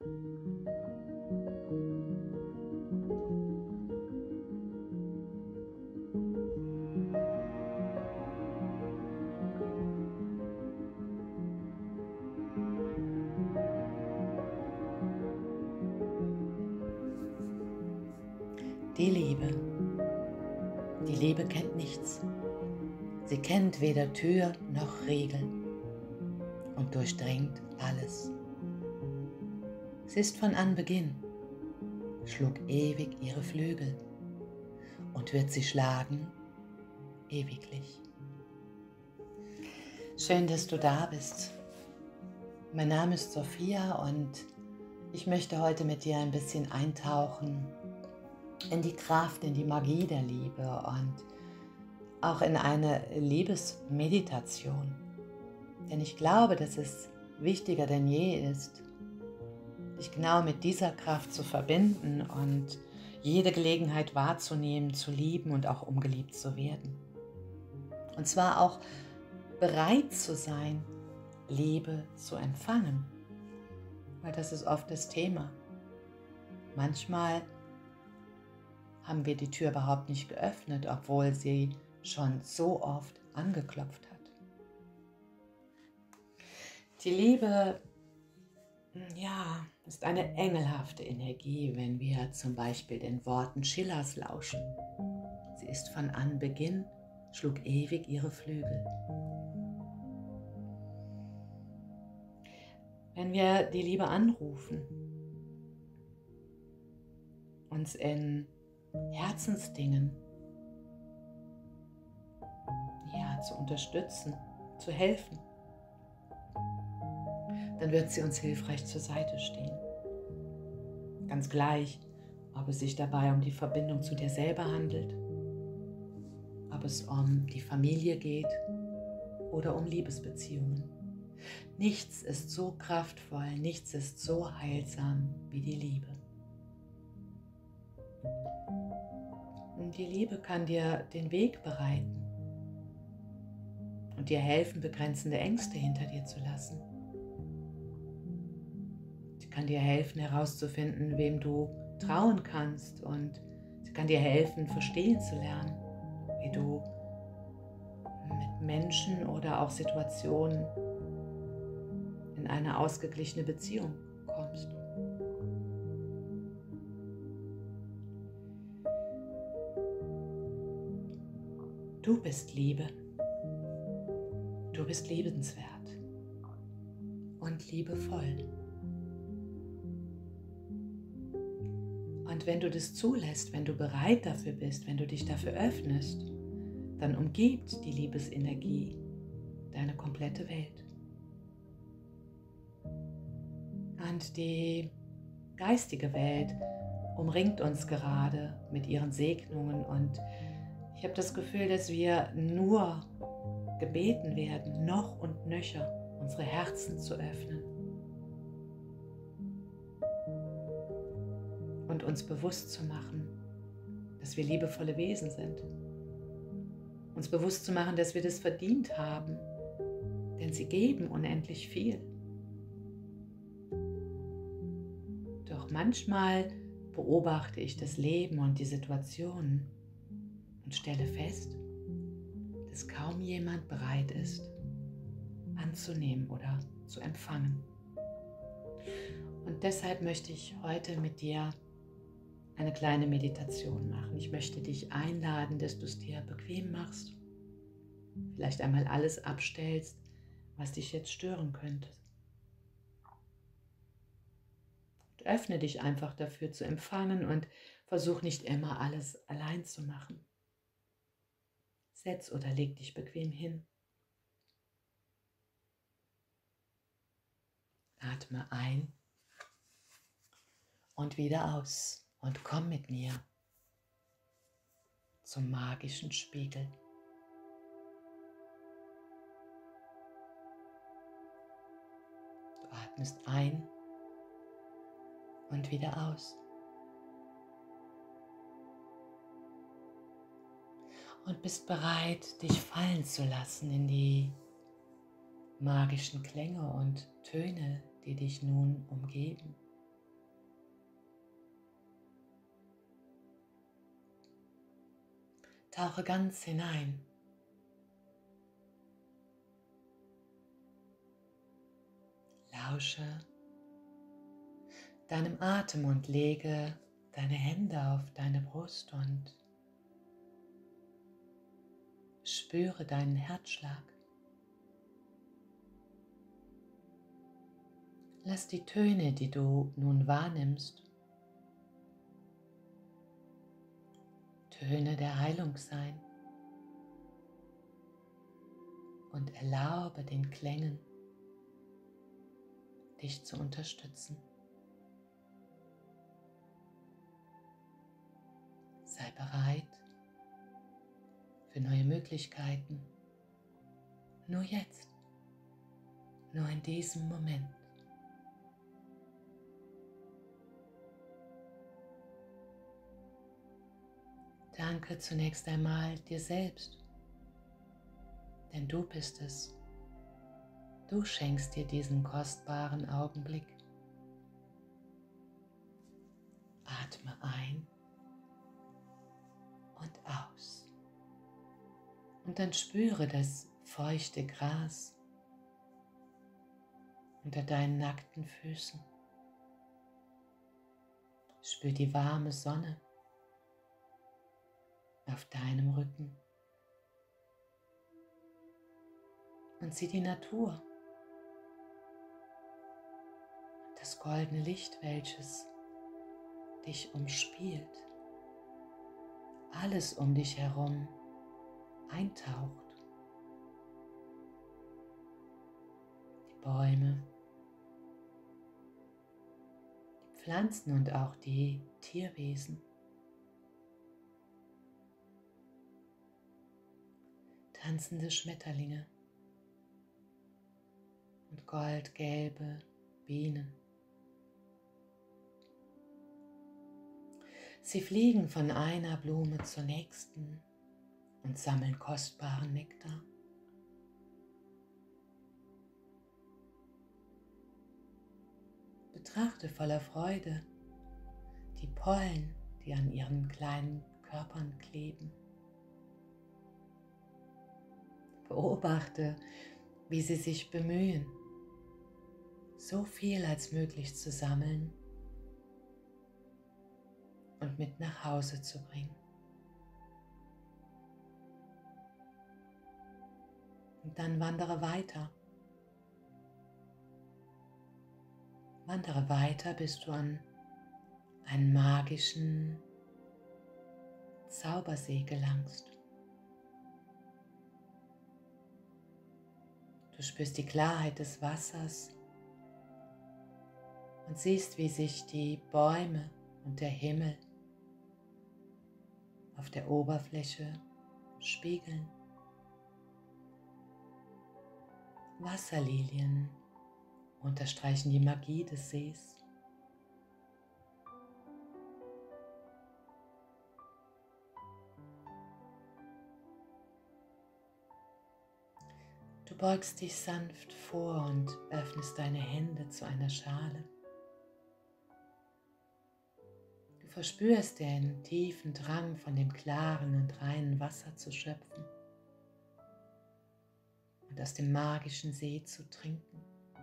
Die Liebe. Die Liebe kennt nichts. Sie kennt weder Tür noch Riegel und durchdringt alles. Sie ist von Anbeginn, schlug ewig ihre Flügel und wird sie schlagen ewiglich. Schön, dass du da bist. Mein Name ist Sophia und ich möchte heute mit dir ein bisschen eintauchen in die Kraft, in die Magie der Liebe und auch in eine Liebesmeditation. Denn ich glaube, dass es wichtiger denn je ist, dich genau mit dieser Kraft zu verbinden und jede Gelegenheit wahrzunehmen, zu lieben und auch um geliebt zu werden. Und zwar auch bereit zu sein, Liebe zu empfangen. Weil das ist oft das Thema. Manchmal haben wir die Tür überhaupt nicht geöffnet, obwohl sie schon so oft angeklopft hat. Die Liebe, ja, ist eine engelhafte Energie, wenn wir zum Beispiel den Worten Schillers lauschen. Sie ist von Anbeginn, schlug ewig ihre Flügel. Wenn wir die Liebe anrufen, uns in Herzensdingen zu unterstützen, zu helfen, dann wird sie uns hilfreich zur Seite stehen. Ganz gleich, ob es sich dabei um die Verbindung zu dir selber handelt, ob es um die Familie geht oder um Liebesbeziehungen. Nichts ist so kraftvoll, nichts ist so heilsam wie die Liebe. Und die Liebe kann dir den Weg bereiten und dir helfen, begrenzende Ängste hinter dir zu lassen. Sie kann dir helfen, herauszufinden, wem du trauen kannst, und sie kann dir helfen, verstehen zu lernen, wie du mit Menschen oder auch Situationen in eine ausgeglichene Beziehung kommst. Du bist Liebe. Du bist liebenswert und liebevoll. Und wenn du das zulässt, wenn du bereit dafür bist, wenn du dich dafür öffnest, dann umgibt die Liebesenergie deine komplette Welt. Und die geistige Welt umringt uns gerade mit ihren Segnungen, und ich habe das Gefühl, dass wir nur gebeten werden, noch und nöcher unsere Herzen zu öffnen und uns bewusst zu machen, dass wir liebevolle Wesen sind. Uns bewusst zu machen, dass wir das verdient haben, denn sie geben unendlich viel. Doch manchmal beobachte ich das Leben und die Situationen und stelle fest, dass kaum jemand bereit ist, anzunehmen oder zu empfangen. Und deshalb möchte ich heute mit dir eine kleine Meditation machen. Ich möchte dich einladen, dass du es dir bequem machst, vielleicht einmal alles abstellst, was dich jetzt stören könnte. Und öffne dich einfach dafür zu empfangen und versuch nicht immer alles allein zu machen. Setz oder leg dich bequem hin. Atme ein und wieder aus und komm mit mir zum magischen Spiegel. Du atmest ein und wieder aus. Und bist bereit, dich fallen zu lassen in die magischen Klänge und Töne, die dich nun umgeben. Tauche ganz hinein. Lausche deinem Atem und lege deine Hände auf deine Brust und spüre deinen Herzschlag. Lass die Töne, die du nun wahrnimmst, Töne der Heilung sein und erlaube den Klängen, dich zu unterstützen. Sei bereit für neue Möglichkeiten, nur jetzt, nur in diesem Moment. Danke zunächst einmal dir selbst, denn du bist es. Du schenkst dir diesen kostbaren Augenblick. Atme ein und aus. Und dann spüre das feuchte Gras unter deinen nackten Füßen. Spür die warme Sonne auf deinem Rücken. Und sieh die Natur. Das goldene Licht, welches dich umspielt, alles um dich herum eintaucht. Die Bäume, die Pflanzen und auch die Tierwesen. Tanzende Schmetterlinge und goldgelbe Bienen. Sie fliegen von einer Blume zur nächsten und sammeln kostbaren Nektar. Betrachte voller Freude die Pollen, die an ihren kleinen Körpern kleben. Beobachte, wie sie sich bemühen, so viel als möglich zu sammeln und mit nach Hause zu bringen. Und dann wandere weiter. Wandere weiter, bis du an einen magischen Zaubersee gelangst. Du spürst die Klarheit des Wassers und siehst, wie sich die Bäume und der Himmel auf der Oberfläche spiegeln. Wasserlilien unterstreichen die Magie des Sees. Du beugst dich sanft vor und öffnest deine Hände zu einer Schale. Du verspürst den tiefen Drang, von dem klaren und reinen Wasser zu schöpfen und aus dem magischen See zu trinken.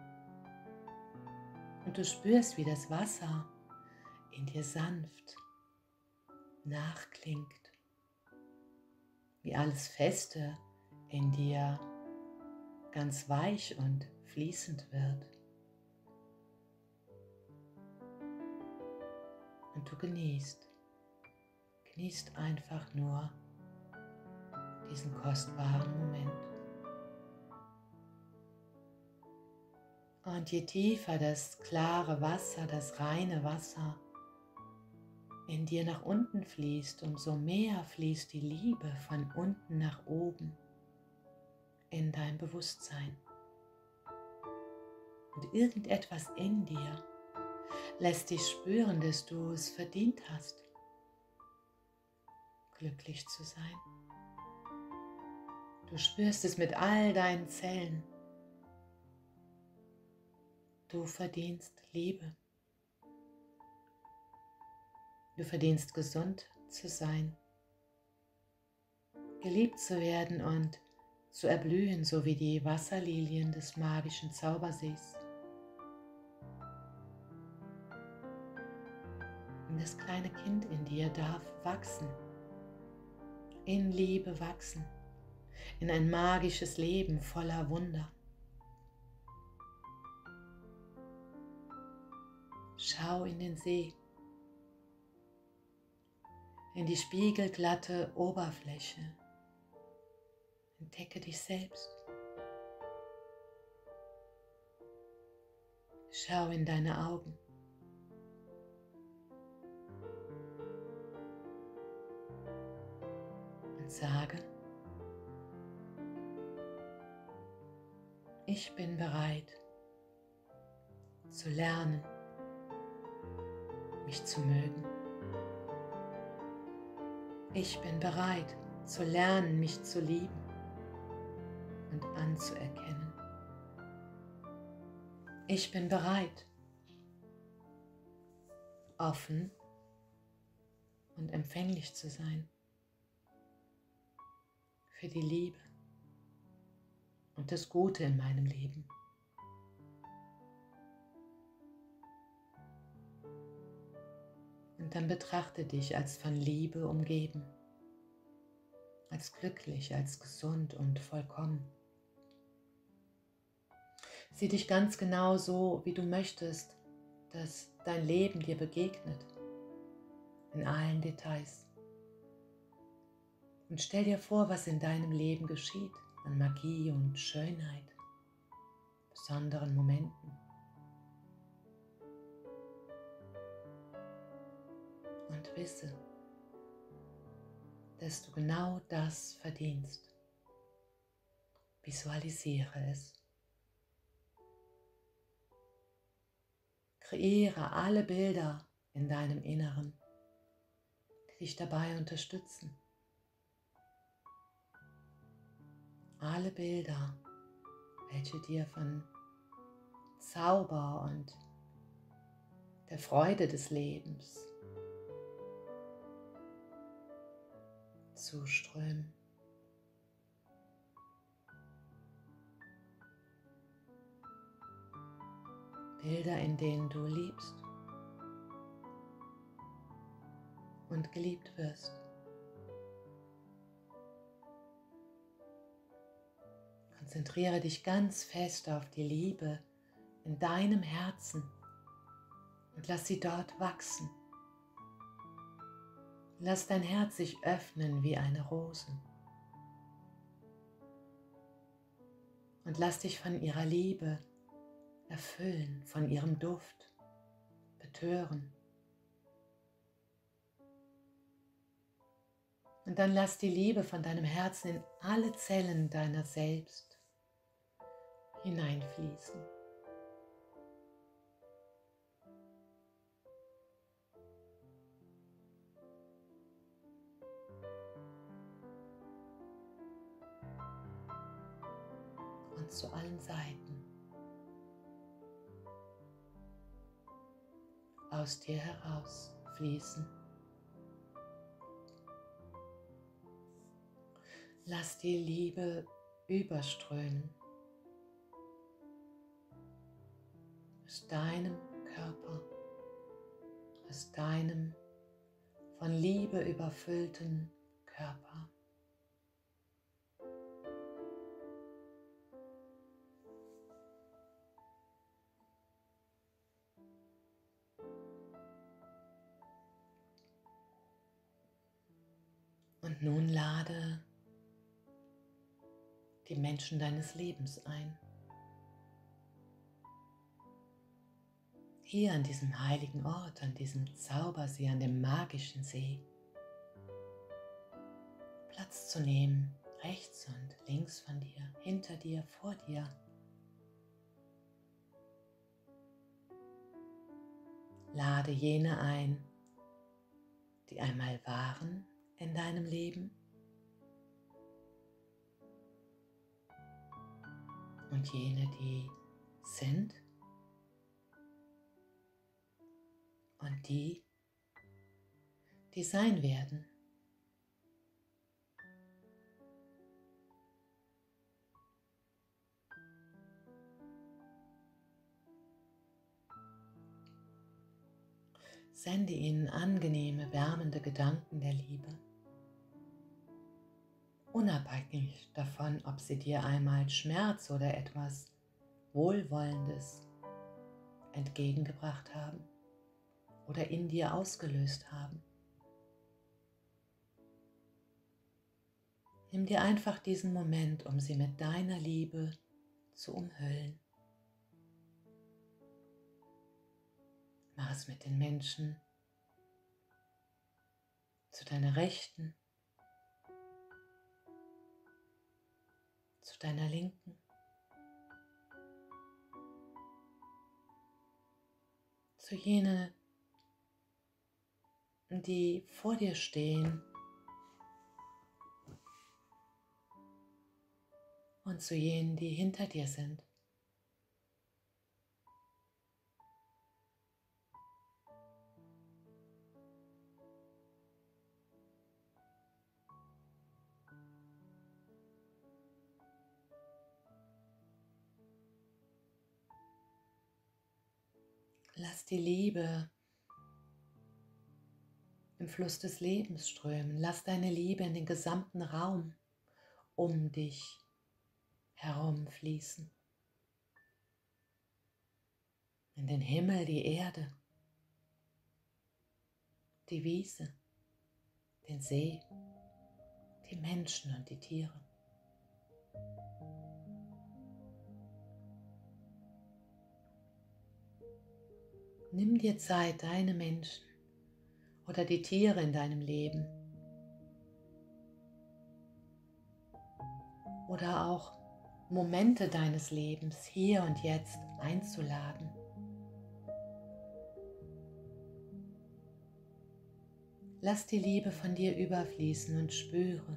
Und du spürst, wie das Wasser in dir sanft nachklingt, wie alles Feste in dir ganz weich und fließend wird. Und du genießt einfach nur diesen kostbaren Moment. Und je tiefer das klare Wasser, das reine Wasser in dir nach unten fließt, umso mehr fließt die Liebe von unten nach oben in dein Bewusstsein. Und irgendetwas in dir lässt dich spüren, dass du es verdient hast, glücklich zu sein. Du spürst es mit all deinen Zellen. Du verdienst Liebe. Du verdienst gesund zu sein. geliebt zu werden und zu erblühen, so wie die Wasserlilien des magischen Zaubersees. Und das kleine Kind in dir darf wachsen, in Liebe wachsen, in ein magisches Leben voller Wunder. Schau in den See, in die spiegelglatte Oberfläche. Entdecke dich selbst. Schau in deine Augen. Und sage, ich bin bereit zu lernen, mich zu mögen. Ich bin bereit zu lernen, mich zu lieben und anzuerkennen. Ich bin bereit, offen und empfänglich zu sein für die Liebe und das Gute in meinem Leben. Und dann betrachte dich als von Liebe umgeben, als glücklich, als gesund und vollkommen. Sieh dich ganz genau so, wie du möchtest, dass dein Leben dir begegnet, in allen Details. Und stell dir vor, was in deinem Leben geschieht, an Magie und Schönheit, besonderen Momenten. Und wisse, dass du genau das verdienst. Visualisiere es. Kreiere alle Bilder in deinem Inneren, die dich dabei unterstützen. Alle Bilder, welche dir von Zauber und der Freude des Lebens zuströmen. Bilder, in denen du liebst und geliebt wirst. Konzentriere dich ganz fest auf die Liebe in deinem Herzen und lass sie dort wachsen. Lass dein Herz sich öffnen wie eine Rose und lass dich von ihrer Liebe erfüllen, von ihrem Duft betören. Und dann lass die Liebe von deinem Herzen in alle Zellen deiner selbst hineinfließen. Und zu allen Seiten. Aus dir heraus fließen. Lass die Liebe überströmen aus deinem Körper, aus deinem von Liebe überfüllten Körper. Und nun lade die Menschen deines Lebens ein. Hier an diesem heiligen Ort, an diesem Zaubersee, an dem magischen See, Platz zu nehmen, rechts und links von dir, hinter dir, vor dir. Lade jene ein, die einmal waren in deinem Leben und jene, die sind und die, die sein werden. Sende ihnen angenehme, wärmende Gedanken der Liebe, unabhängig davon, ob sie dir einmal Schmerz oder etwas Wohlwollendes entgegengebracht haben oder in dir ausgelöst haben. Nimm dir einfach diesen Moment, um sie mit deiner Liebe zu umhüllen. Mach es mit den Menschen zu deiner Rechten, zu deiner Linken, zu jenen, die vor dir stehen und zu jenen, die hinter dir sind. Lass die Liebe im Fluss des Lebens strömen. Lass deine Liebe in den gesamten Raum um dich herum fließen. In den Himmel, die Erde, die Wiese, den See, die Menschen und die Tiere. Nimm dir Zeit, deine Menschen oder die Tiere in deinem Leben oder auch Momente deines Lebens hier und jetzt einzuladen. Lass die Liebe von dir überfließen und spüre,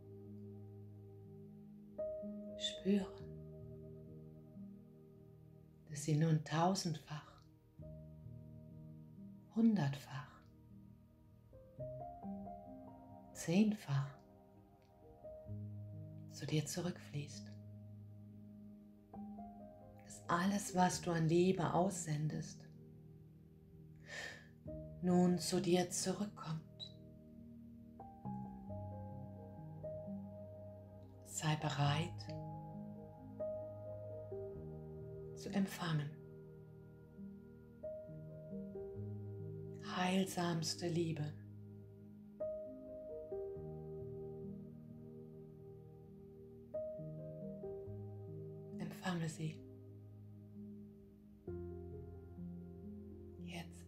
dass sie nun tausendfach, hundertfach, zehnfach zu dir zurückfließt. Dass alles, was du an Liebe aussendest, nun zu dir zurückkommt. Sei bereit zu empfangen. Heilsamste Liebe. Empfange sie. Jetzt.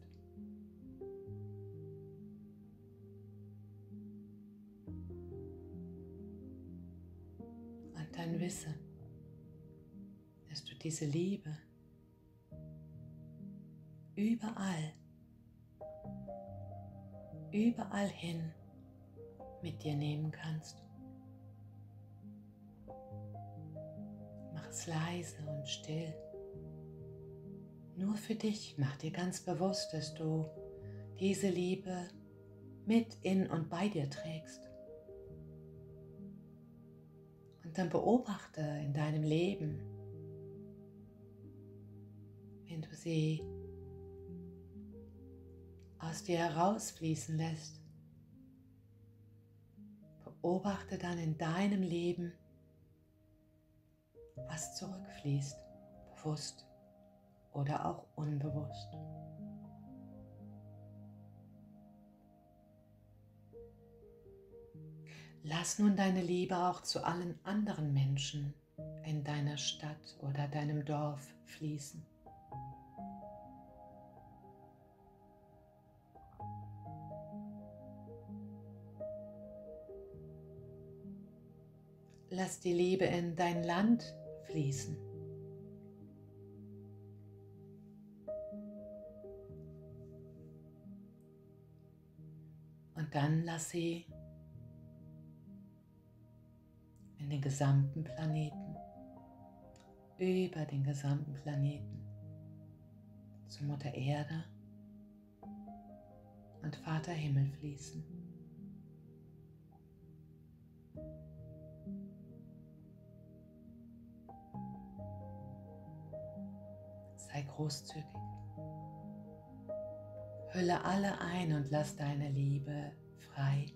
Und dann wisse, dass du diese Liebe überall hin mit dir nehmen kannst. Mach es leise und still. Nur für dich. Mach dir ganz bewusst, dass du diese Liebe mit in und bei dir trägst. Und dann beobachte in deinem Leben, wenn du sie aus dir herausfließen lässt. Beobachte dann in deinem Leben, was zurückfließt, bewusst oder auch unbewusst. Lass nun deine Liebe auch zu allen anderen Menschen in deiner Stadt oder deinem Dorf fließen. Lass die Liebe in dein Land fließen. Und dann lass sie in den gesamten Planeten, über den gesamten Planeten, zu Mutter Erde und Vater Himmel fließen. Sei großzügig. Hülle alle ein und lass deine Liebe frei.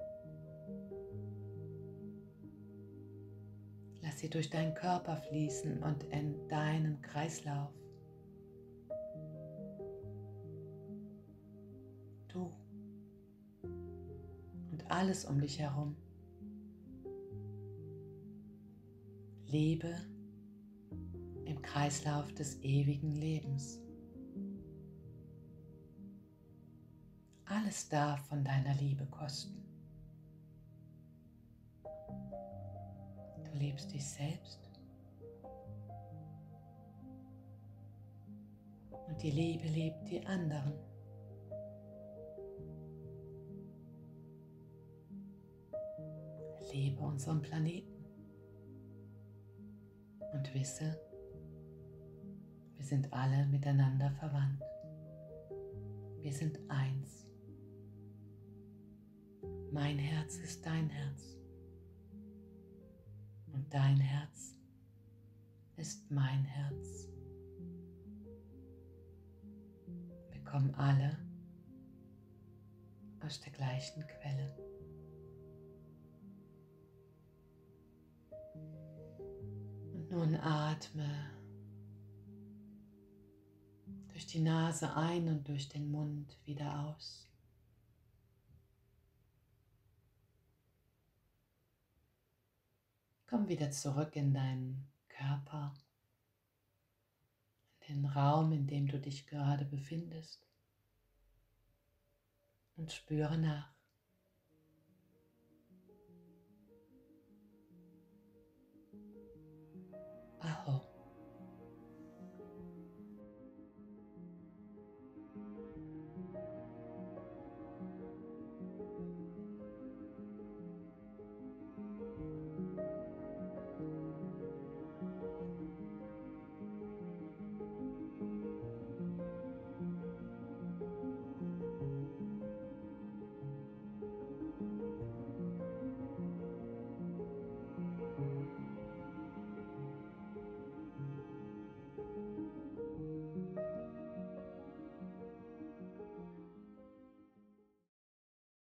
Lass sie durch deinen Körper fließen und in deinen Kreislauf. Du und alles um dich herum. Lebe im Kreislauf des ewigen Lebens. Alles darf von deiner Liebe kosten. Du liebst dich selbst und die Liebe liebt die anderen. Liebe unseren Planeten und wisse, wir sind alle miteinander verwandt. Wir sind eins. Mein Herz ist dein Herz und dein Herz ist mein Herz. Wir kommen alle aus der gleichen Quelle. Und nun atme durch die Nase ein und durch den Mund wieder aus. Komm wieder zurück in deinen Körper, in den Raum, in dem du dich gerade befindest und spüre nach.